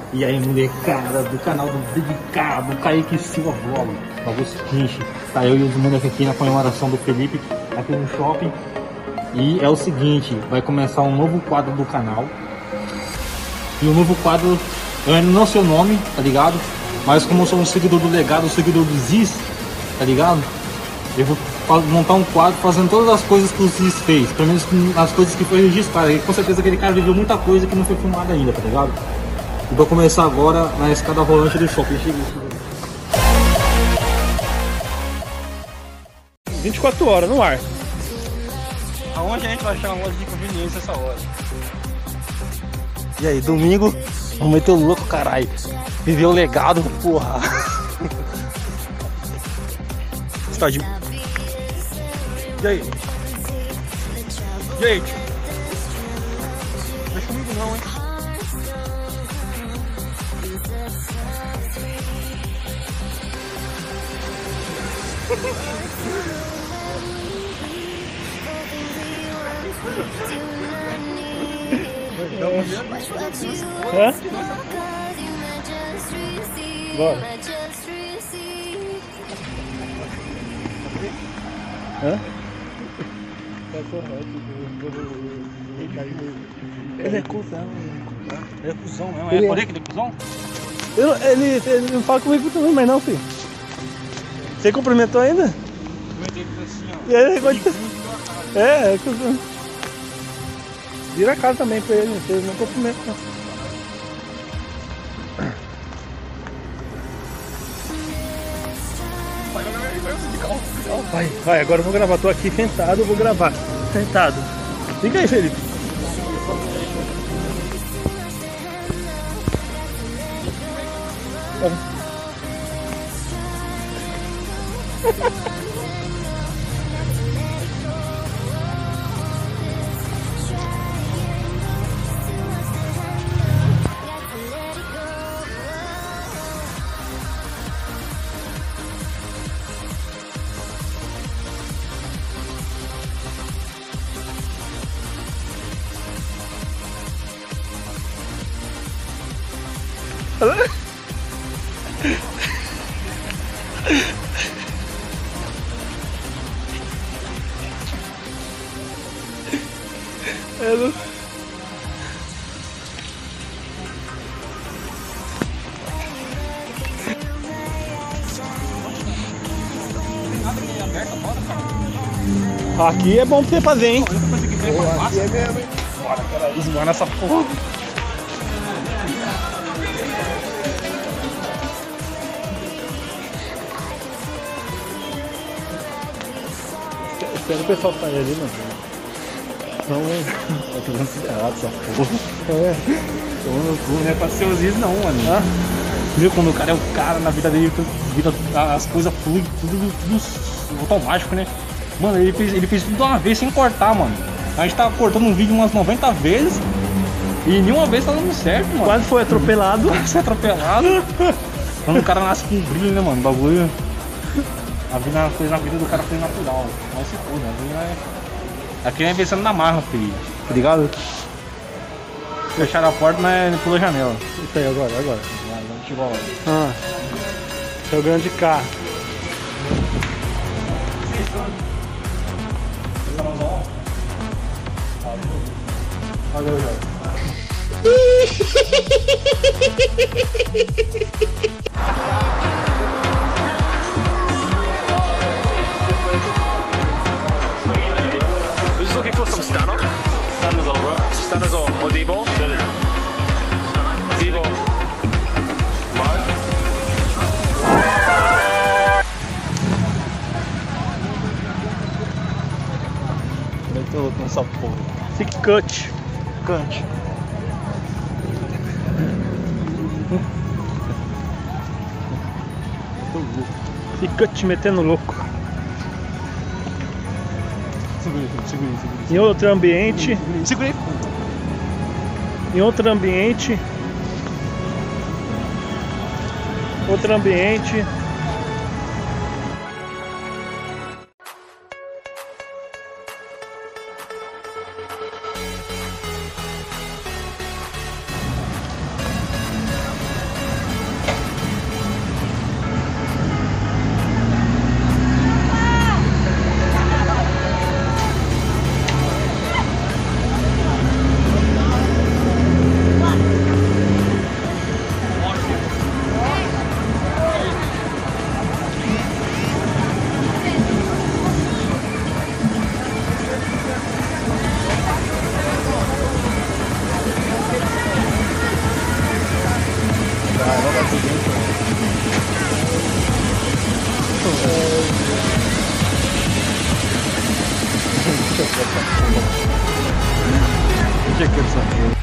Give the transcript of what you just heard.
E aí, molecada do canal do Dedicado, Kaique Silva Vlog. Pra você seguinte, tá eu e os moleques aqui na comemoração do Felipe, aqui no shopping. E é o seguinte, vai começar um novo quadro do canal. E o novo quadro, eu ainda não sei o nome, tá ligado? Mas como eu sou um seguidor do legado, um seguidor do Ziz, tá ligado? Eu vou montar um quadro fazendo todas as coisas que o Ziz fez, pelo menos as coisas que foi registrado. E com certeza aquele cara viveu muita coisa que não foi filmada ainda, tá ligado? E vou começar agora na escada rolante do shopping. 24 horas no ar. Aonde a gente vai achar uma loja de conveniência essa hora? E aí, domingo, vamos meter o louco, caralho. Viver o legado, porra. Estádio. E aí? E aí, tio? Não deixa comigo não, hein? Hã? Bora. Hã? Ele é cuzão. Ele é cuzão mesmo. Ele É é. por aí que ele é cuzão? Ele não fala comigo também, mas não, filho. Você cumprimentou ainda? Assim, ó. E aí, é cuzão. Vira a cara também pra ele, vocês não cumprimentam não. Vai, agora eu vou gravar. Tô aqui sentado, eu vou gravar. Sentado. Fica aí, Felipe. Aqui é bom pra você fazer, hein? Aqui é mesmo, hein? Bora, cara, esmana essa porra. Espera o pessoal sair ali, mano. Tá tudo considerado essa porra. É. Não é pra ser os não, mano. Ah? Viu quando o cara é o cara na vida dele, as coisas fluem, tudo automático, né? Mano, ele fez tudo de uma vez sem cortar, mano. A gente tá cortando um vídeo umas 90 vezes e nenhuma vez tá dando certo, mano. Quase foi atropelado. Quase foi atropelado. Quando o cara nasce com brilho, né, mano? O bagulho. A vida do cara foi natural. Mas se for, né? Aqui é vencendo na marra, filho. Tá ligado? Fecharam a porta, mas pulou a janela. Isso aí, agora. Vamos igual. Jogando de carro. Just looking for some stunner. Stunners all right. Stunners or D-ball. D-ball. Meteu louco nessa porra. Fique cut. Cante. Fica te metendo louco. Segura. Em outro ambiente. Segura aí. Em outro ambiente. Outro ambiente. que quer saber?